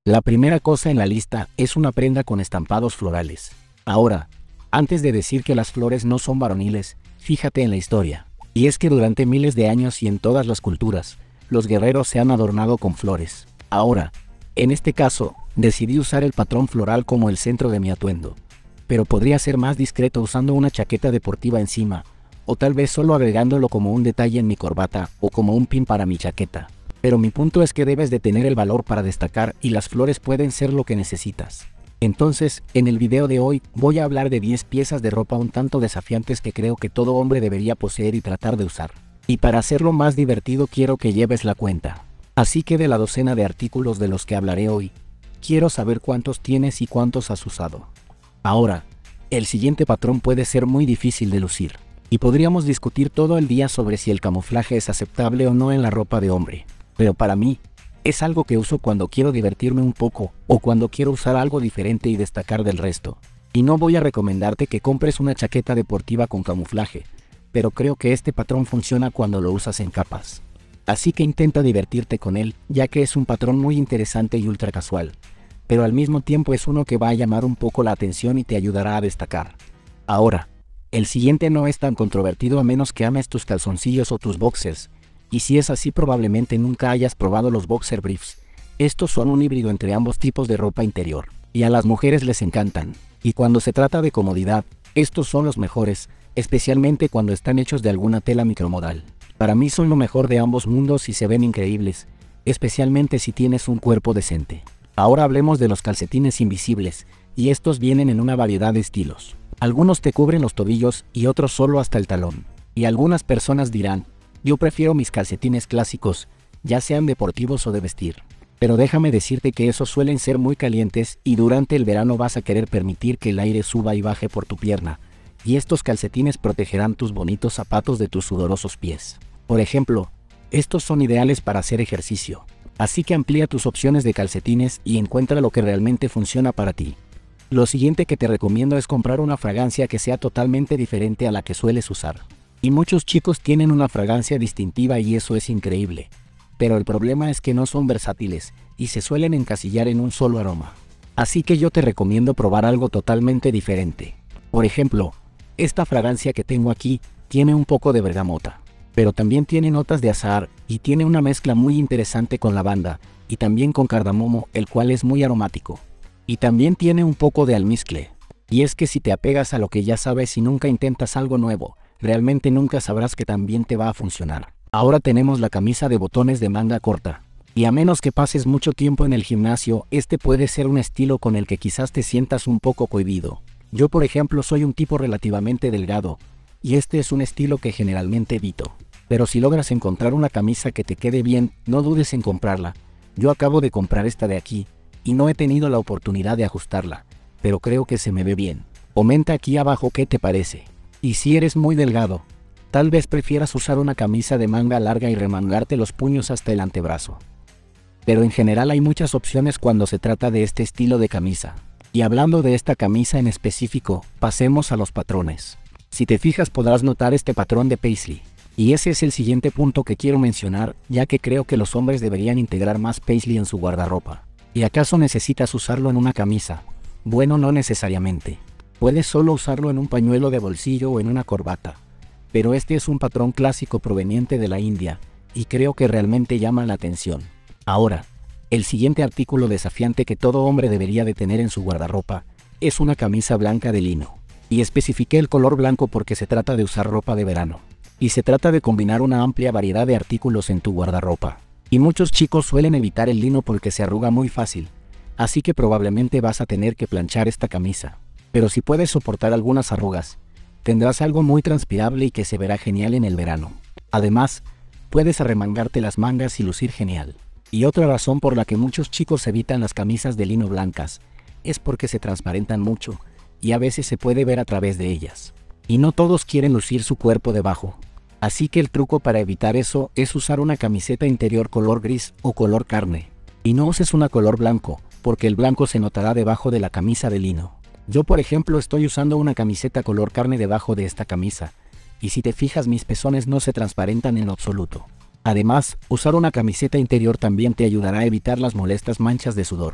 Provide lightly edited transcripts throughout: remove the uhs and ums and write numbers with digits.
La primera cosa en la lista es una prenda con estampados florales. Ahora, antes de decir que las flores no son varoniles, fíjate en la historia. Y es que durante miles de años y en todas las culturas, los guerreros se han adornado con flores. Ahora, en este caso, decidí usar el patrón floral como el centro de mi atuendo. Pero podría ser más discreto usando una chaqueta deportiva encima, o tal vez solo agregándolo como un detalle en mi corbata o como un pin para mi chaqueta. Pero mi punto es que debes de tener el valor para destacar y las flores pueden ser lo que necesitas. Entonces, en el video de hoy, voy a hablar de 10 piezas de ropa un tanto desafiantes que creo que todo hombre debería poseer y tratar de usar. Y para hacerlo más divertido quiero que lleves la cuenta. Así que de la docena de artículos de los que hablaré hoy, quiero saber cuántos tienes y cuántos has usado. Ahora, el siguiente patrón puede ser muy difícil de lucir, y podríamos discutir todo el día sobre si el camuflaje es aceptable o no en la ropa de hombre. Pero para mí, es algo que uso cuando quiero divertirme un poco, o cuando quiero usar algo diferente y destacar del resto. Y no voy a recomendarte que compres una chaqueta deportiva con camuflaje, pero creo que este patrón funciona cuando lo usas en capas. Así que intenta divertirte con él, ya que es un patrón muy interesante y ultra casual, pero al mismo tiempo es uno que va a llamar un poco la atención y te ayudará a destacar. Ahora, el siguiente no es tan controvertido a menos que ames tus calzoncillos o tus boxers. Y si es así probablemente nunca hayas probado los boxer briefs. Estos son un híbrido entre ambos tipos de ropa interior, y a las mujeres les encantan. Y cuando se trata de comodidad, estos son los mejores, especialmente cuando están hechos de alguna tela micromodal. Para mí son lo mejor de ambos mundos y se ven increíbles, especialmente si tienes un cuerpo decente. Ahora hablemos de los calcetines invisibles, y estos vienen en una variedad de estilos. Algunos te cubren los tobillos y otros solo hasta el talón. Y algunas personas dirán, yo prefiero mis calcetines clásicos, ya sean deportivos o de vestir. Pero déjame decirte que esos suelen ser muy calientes y durante el verano vas a querer permitir que el aire suba y baje por tu pierna. Y estos calcetines protegerán tus bonitos zapatos de tus sudorosos pies. Por ejemplo, estos son ideales para hacer ejercicio. Así que amplía tus opciones de calcetines y encuentra lo que realmente funciona para ti. Lo siguiente que te recomiendo es comprar una fragancia que sea totalmente diferente a la que sueles usar. Y muchos chicos tienen una fragancia distintiva y eso es increíble. Pero el problema es que no son versátiles y se suelen encasillar en un solo aroma. Así que yo te recomiendo probar algo totalmente diferente. Por ejemplo, esta fragancia que tengo aquí tiene un poco de bergamota, pero también tiene notas de azahar y tiene una mezcla muy interesante con lavanda y también con cardamomo, el cual es muy aromático. Y también tiene un poco de almizcle. Y es que si te apegas a lo que ya sabes y nunca intentas algo nuevo, realmente nunca sabrás que también te va a funcionar. Ahora tenemos la camisa de botones de manga corta. Y a menos que pases mucho tiempo en el gimnasio, este puede ser un estilo con el que quizás te sientas un poco cohibido. Yo por ejemplo soy un tipo relativamente delgado, y este es un estilo que generalmente evito. Pero si logras encontrar una camisa que te quede bien, no dudes en comprarla. Yo acabo de comprar esta de aquí, y no he tenido la oportunidad de ajustarla, pero creo que se me ve bien. Comenta aquí abajo qué te parece. Y si eres muy delgado, tal vez prefieras usar una camisa de manga larga y remangarte los puños hasta el antebrazo. Pero en general hay muchas opciones cuando se trata de este estilo de camisa. Y hablando de esta camisa en específico, pasemos a los patrones. Si te fijas podrás notar este patrón de paisley. Y ese es el siguiente punto que quiero mencionar, ya que creo que los hombres deberían integrar más paisley en su guardarropa. ¿Y acaso necesitas usarlo en una camisa? Bueno, no necesariamente. Puedes solo usarlo en un pañuelo de bolsillo o en una corbata. Pero este es un patrón clásico proveniente de la India, y creo que realmente llama la atención. Ahora, el siguiente artículo desafiante que todo hombre debería de tener en su guardarropa, es una camisa blanca de lino. Y especifiqué el color blanco porque se trata de usar ropa de verano. Y se trata de combinar una amplia variedad de artículos en tu guardarropa. Y muchos chicos suelen evitar el lino porque se arruga muy fácil. Así que probablemente vas a tener que planchar esta camisa. Pero si puedes soportar algunas arrugas, tendrás algo muy transpirable y que se verá genial en el verano. Además, puedes arremangarte las mangas y lucir genial. Y otra razón por la que muchos chicos evitan las camisas de lino blancas, es porque se transparentan mucho, y a veces se puede ver a través de ellas. Y no todos quieren lucir su cuerpo debajo. Así que el truco para evitar eso es usar una camiseta interior color gris o color carne. Y no uses una color blanco, porque el blanco se notará debajo de la camisa de lino. Yo por ejemplo estoy usando una camiseta color carne debajo de esta camisa, y si te fijas mis pezones no se transparentan en lo absoluto. Además, usar una camiseta interior también te ayudará a evitar las molestas manchas de sudor.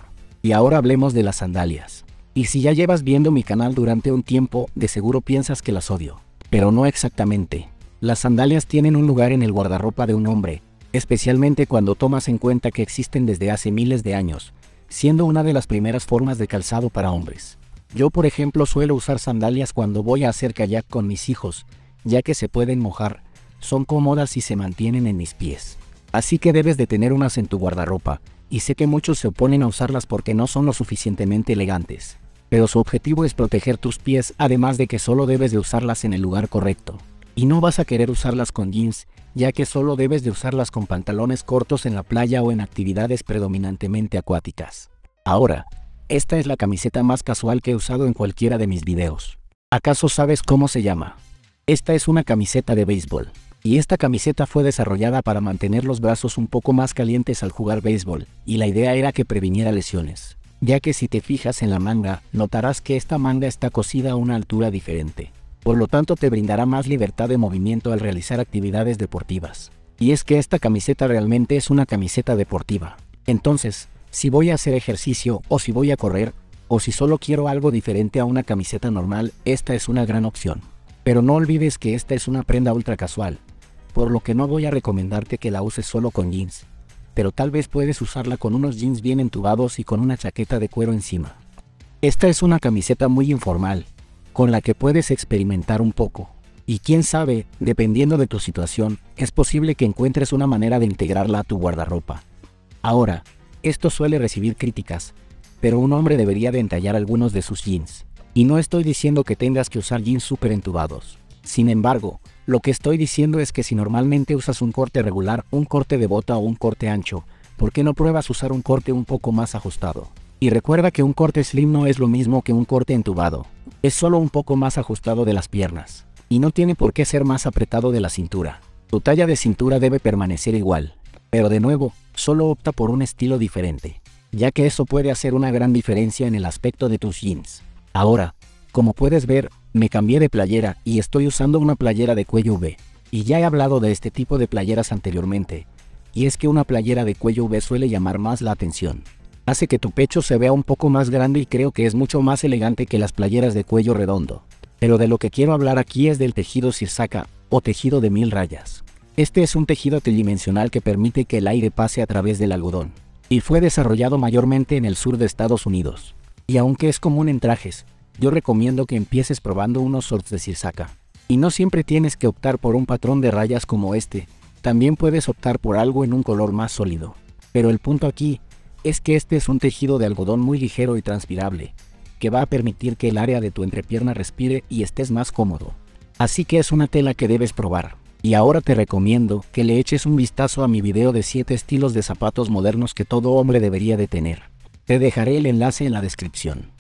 Y ahora hablemos de las sandalias. Y si ya llevas viendo mi canal durante un tiempo, de seguro piensas que las odio. Pero no exactamente. Las sandalias tienen un lugar en el guardarropa de un hombre, especialmente cuando tomas en cuenta que existen desde hace miles de años, siendo una de las primeras formas de calzado para hombres. Yo, por ejemplo, suelo usar sandalias cuando voy a hacer kayak con mis hijos, ya que se pueden mojar, son cómodas y se mantienen en mis pies. Así que debes de tener unas en tu guardarropa, y sé que muchos se oponen a usarlas porque no son lo suficientemente elegantes. Pero su objetivo es proteger tus pies, además de que solo debes de usarlas en el lugar correcto. Y no vas a querer usarlas con jeans, ya que solo debes de usarlas con pantalones cortos en la playa o en actividades predominantemente acuáticas. Ahora, esta es la camiseta más casual que he usado en cualquiera de mis videos. ¿Acaso sabes cómo se llama? Esta es una camiseta de béisbol. Y esta camiseta fue desarrollada para mantener los brazos un poco más calientes al jugar béisbol, y la idea era que previniera lesiones. Ya que si te fijas en la manga, notarás que esta manga está cosida a una altura diferente. Por lo tanto te brindará más libertad de movimiento al realizar actividades deportivas. Y es que esta camiseta realmente es una camiseta deportiva. Entonces, si voy a hacer ejercicio, o si voy a correr, o si solo quiero algo diferente a una camiseta normal, esta es una gran opción. Pero no olvides que esta es una prenda ultra casual, por lo que no voy a recomendarte que la uses solo con jeans. Pero tal vez puedes usarla con unos jeans bien entubados y con una chaqueta de cuero encima. Esta es una camiseta muy informal, con la que puedes experimentar un poco. Y quién sabe, dependiendo de tu situación, es posible que encuentres una manera de integrarla a tu guardarropa. Ahora, esto suele recibir críticas, pero un hombre debería de entallar algunos de sus jeans. Y no estoy diciendo que tengas que usar jeans súper entubados. Sin embargo, lo que estoy diciendo es que si normalmente usas un corte regular, un corte de bota o un corte ancho, ¿por qué no pruebas usar un corte un poco más ajustado? Y recuerda que un corte slim no es lo mismo que un corte entubado. Es solo un poco más ajustado de las piernas. Y no tiene por qué ser más apretado de la cintura. Tu talla de cintura debe permanecer igual. Pero de nuevo, solo opta por un estilo diferente, ya que eso puede hacer una gran diferencia en el aspecto de tus jeans. Ahora, como puedes ver, me cambié de playera y estoy usando una playera de cuello V. Y ya he hablado de este tipo de playeras anteriormente. Y es que una playera de cuello V suele llamar más la atención. Hace que tu pecho se vea un poco más grande y creo que es mucho más elegante que las playeras de cuello redondo. Pero de lo que quiero hablar aquí es del tejido Sirsaka, o tejido de 1000 rayas. Este es un tejido tridimensional que permite que el aire pase a través del algodón. Y fue desarrollado mayormente en el sur de Estados Unidos. Y aunque es común en trajes, yo recomiendo que empieces probando unos shorts de Sirsaka. Y no siempre tienes que optar por un patrón de rayas como este, también puedes optar por algo en un color más sólido. Pero el punto aquí es que este es un tejido de algodón muy ligero y transpirable, que va a permitir que el área de tu entrepierna respire y estés más cómodo. Así que es una tela que debes probar. Y ahora te recomiendo que le eches un vistazo a mi video de 7 estilos de zapatos modernos que todo hombre debería de tener. Te dejaré el enlace en la descripción.